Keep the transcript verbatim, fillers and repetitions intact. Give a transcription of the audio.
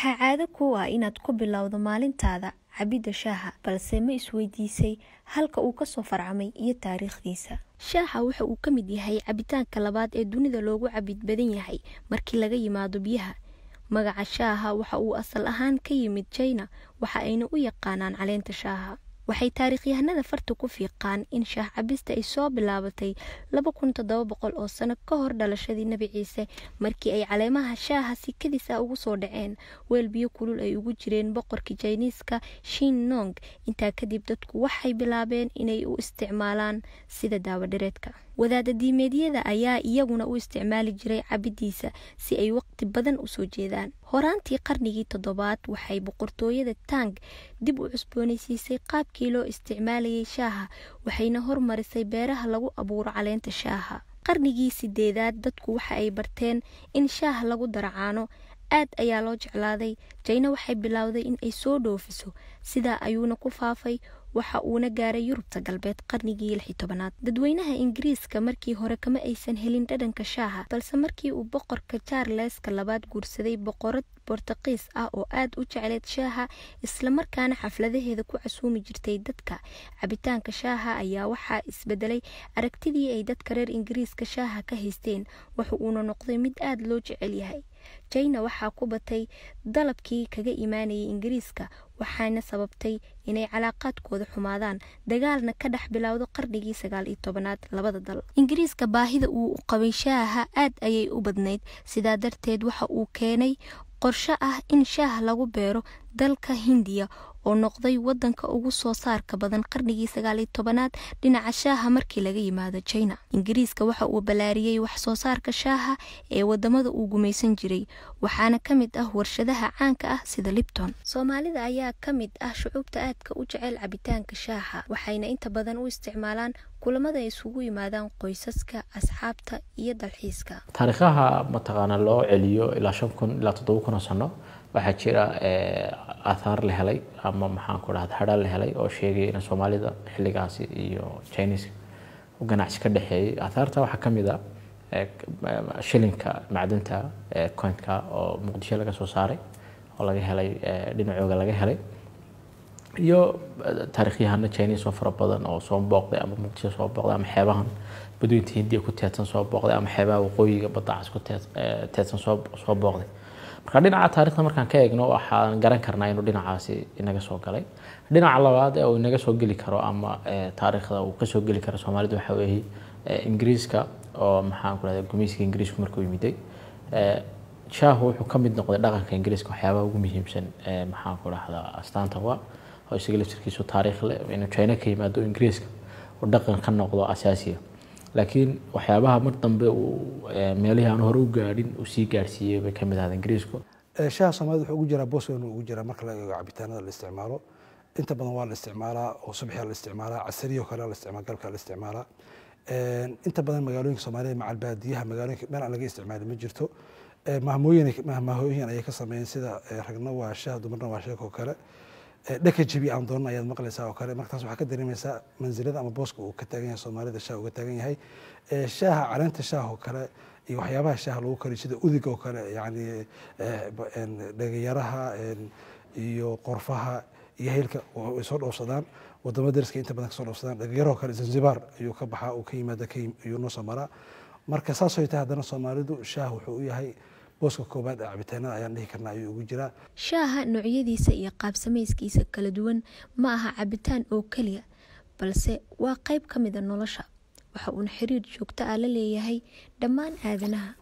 waxaa caado ku ah inaad ku bilowdo maalintaada cabida shaaha, balse ma isweydiisay halka uu ka soo farcamay iyo taariikhdiisa. Shaaha waxa uu ka mid yahay cabitaanka labaad ee dunida loogu cabid badan yahay markii laga yimaado biyaha. Magaca shaaha waxa uu asal ahaan ka yimid China, waxa ayna u yaqaanaan caleenta shaaha. waxay taariikhyahanada farta ku fiiqaan in shaah cabista ay soo bilaabatay laba kun iyo toddoba boqol oo sano ka hor dhalashadii Nabi Ciise, markii ay caleemaha shaaha si kadis ah ugu soo dhaceen weel biyo kulul ay ugu jireen boqorkii Chinese-ka Shin Nong. Intaa kadib dadku waxay bilaabeen inay u isticmaalaan sida daawo dhireedka. wadaadda diimeedyada ayaa iyaguna u isticmaali jiray cabidiisa si ay waqti badan u soo jeedaan. horaantii qarnigii toddobaad waxay boqortooyada Tang dib u cusboonaysiisay qaabkii loo isticmaalayay shaaha, waxayna hormarisay beeraha lagu abuuro caleenta shaaha. qarnigii sideedaad dadku waxa ay barteen in shaaha lagu daro caano, aad ayaa loo jeclaaday. China waxay bilowday in ay soo dhoofiso, sidaa ayuuna ku faafay waxa uuna gaaray Yurubta galbeed qarnigii lix iyo tobanaad. dadweynaha Ingiriiska markii hore kama aysan helin dhadhanka shaaha, balse markii uu boqorka Charles-ka labaad guursaday boqorad Boortaqiis ah oo aad u jecleed shaaha, isla markaana xafladaheeda ku casuumi jirtay dadka, cabitaanka shaaha ayaa waxaa isbedelay aragtidii ay dadka reer Ingiriiska shaaha ka haysteen, waxa uuna noqday mid aad loo jecel yahay. China waxaa ku batay dalabkii kaga imaanayay Ingiriiska, waxaana sababtay inay calaaqaadkooda xumaadaan, dagaalna ka dhex bilowdo qarnigii sagaal iyo tobanaad labada dal. Ingiriiska baahida uu u qabay shaaha aad ayay u badnayd, sidaa darteed waxa uu keenay qorshe ah in shaaha lagu beero dalka Hindiya oo noqday wadanka ugu soo saarka badan qarnigii sagaal iyo tobanaad dhinaca shaaha markii laga yimaado China. Ingiriiska waxa uu balaariyay wax soo saarka shaaha ee wadamada uu gumaysan jiray, waxaana ka mid ah warshadaha caanka ah sida Lipton. Soomaalida ayaa ka mid ah shucuubta aadka u jecel cabitaanka shaaha, waxayna inta badan u isticmaalaan kulamada ay isugu yimaadaan qoysaska, asxaabta iyo dalxiiska. taariikhaha mataqaana loo celiyo ilaa shan kun ilaa toddoba kun sano waxaa jira athar la helay ama maxaan ku dhahdaa hadal la helay oo sheegay in Soomaalida xilligaasi iyo Chinese u ganacsi ka dhaxeeyay. atharta waxaa kamid ah shilinka macdanta coin-ka oo Muqdisho laga soo saaray oo laga helay dhinacooda laga helay, iyo taariikhyahanada Chinese oo fara badan oo soo booqday ama Muqdisho soo booqday ama xeebahan badweynta Hindiya ku teedsan soo booqday ama xeebaha waqooyiga badda cas ku teedsan soo soo booqday. marka dhinaca taariikhda markaan ka eegno waxaan garan karnaa inuu dhinacaasi inaga soo galay. dhinaca labaad ee uu inaga soo gali karo ama taariikhda uu ka soo gali karo Soomaalida waxa weeye Ingiriiska oo maxaan ku raadiyay gumaysiga Ingiriisku markuu yimiday. shaahu wuxuu ka mid noqday dhaqanka Ingiriiska waxyaabaha ugu muhiimsan ee maxaan ku raahdaa astaanta waa oo isaga laftirkiisu taariikh leh inuu China ka yimaado Ingiriiska oo dhaqan ka noqdo asaasiya. laakiin waxyaabaha mar dambe uu meelaha aan hore u gaadhin uu sii gaarsiiyay bay ka mid ahayd Ingiriisku. shaaha Soomaalida wuxuu ugu jiraa booskan ugu jiraa marka la eego cabitaanada la isticmaalo. inta badan waa la isticmaalaa oo subaxii la isticmaalaa, casriyo kale la isticmaalaa, galka la isticmaalaa. inta badan magaalooyinka Soomaaliya macal baadiyaha magaalooyinka meel aan laga isticmaalin ma jirto. mahmooyin mahmooyin ayay ka sameeyeen sida ragna waa shaah, dumarna waa shaah oo kale. dhaka jabi aan doon ayaad maqlaysaa oo kale. markaas waxa ka dareemaysaa manzilada ama booska uu ka taagan yahay Soomaalida shaah uga taagan yahay. shaaha caleenta shaah oo kale iyo waxyaabaha shaah lagu kariyo sida udiga oo kale, yani dhagayaraha iyo qorfaha iyo heelka oo soo dhoofsadaan wadamada dariska inta badan ka soo dhoofsadaan. dhagayaraha kale Zanzibar ayuu ka baxaa oo ka yimaada ka iyo noo soo maraa. marka saas oo tahay haddana Soomaalidu shaah wuxuu u yahay booska koobaad ee cabitaanada ayaan dhihi karnaa ayuu ugu jiraa. shaaha noocyadiisa iyo qaab samayskiisa kala duwan ma aha cabitaan oo kaliya, balse waa qayb ka mid ah nolosha, waxa uu xiriir joogto ah la leeyahay dhammaan aadanaha.